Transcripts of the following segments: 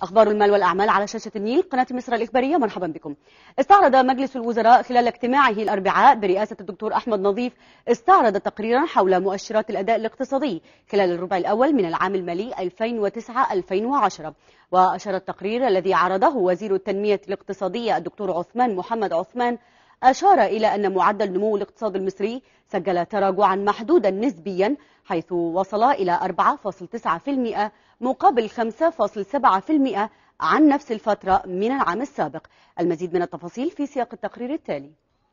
أخبار المال والأعمال على شاشة النيل قناة مصر الإخبارية، مرحبا بكم. استعرض مجلس الوزراء خلال اجتماعه الأربعاء برئاسة الدكتور أحمد نظيف استعرض تقريرا حول مؤشرات الأداء الاقتصادي خلال الربع الأول من العام المالي 2009-2010. وأشار التقرير الذي عرضه وزير التنمية الاقتصادية الدكتور عثمان محمد عثمان أشار إلى أن معدل نمو الاقتصاد المصري سجل تراجعا محدودا نسبيا، حيث وصل إلى 4.9% مقابل 5.7% عن نفس الفترة من العام السابق. المزيد من التفاصيل في سياق التقرير التالي.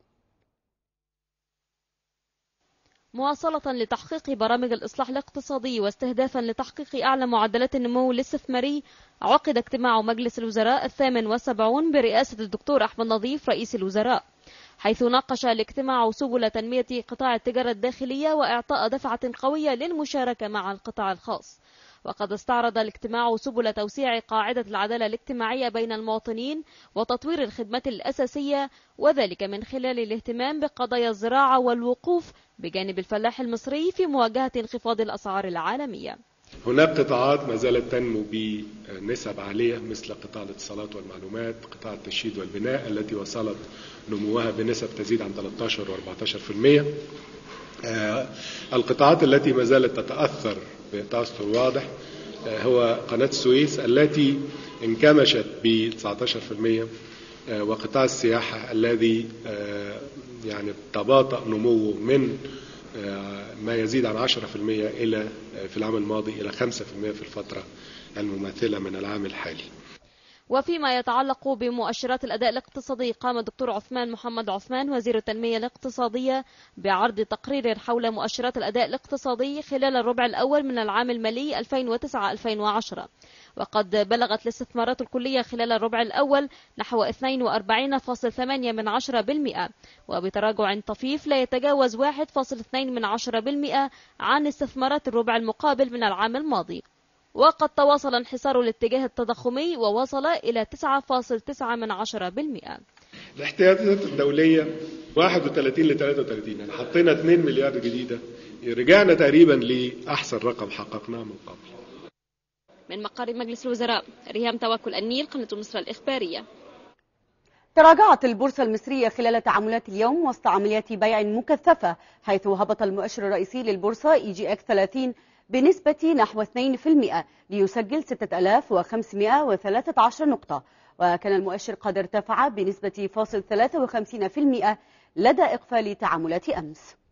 مواصلة لتحقيق برامج الإصلاح الاقتصادي واستهدافا لتحقيق أعلى معدلات النمو الاستثماري، عقد اجتماع مجلس الوزراء 78 برئاسة الدكتور أحمد نظيف رئيس الوزراء، حيث ناقش الاجتماع سبل تنمية قطاع التجارة الداخلية وإعطاء دفعة قوية للمشاركة مع القطاع الخاص. وقد استعرض الاجتماع سبل توسيع قاعدة العدالة الاجتماعية بين المواطنين وتطوير الخدمات الأساسية، وذلك من خلال الاهتمام بقضايا الزراعة والوقوف بجانب الفلاح المصري في مواجهة انخفاض الأسعار العالمية. هناك قطاعات ما زالت تنمو بنسب عالية مثل قطاع الاتصالات والمعلومات، قطاع التشييد والبناء التي وصلت نموها بنسب تزيد عن 13 و14%. القطاعات التي ما زالت تتأثر بتأثر واضح هو قناة السويس التي انكمشت ب 19%، وقطاع السياحة الذي يعني تباطأ نموه من ما يزيد عن 10% إلى في العام الماضي إلى 5% في الفترة المماثلة من العام الحالي. وفيما يتعلق بمؤشرات الأداء الاقتصادي، قام الدكتور عثمان محمد عثمان وزير التنمية الاقتصادية بعرض تقرير حول مؤشرات الأداء الاقتصادي خلال الربع الأول من العام المالي 2009-2010. وقد بلغت الاستثمارات الكلية خلال الربع الأول نحو 42.8%، وبتراجع طفيف لا يتجاوز 1.2% عن استثمارات الربع المقابل من العام الماضي. وقد تواصل انحسار الاتجاه التضخمي ووصل إلى 9.9%. الاحتياطات الدولية 31 ل 33، يعني حطينا 2 مليار جديدة، رجعنا تقريبا لأحسن رقم حققناه من قبل. من مقر مجلس الوزراء، ريهام توكل، النيل، قناة مصر الإخبارية. تراجعت البورصة المصرية خلال تعاملات اليوم وسط عمليات بيع مكثفة، حيث هبط المؤشر الرئيسي للبورصة EGX 30 بنسبة نحو 2% ليسجل 6513 نقطة، وكان المؤشر قد ارتفع بنسبة 0.53% لدى إقفال تعاملات أمس.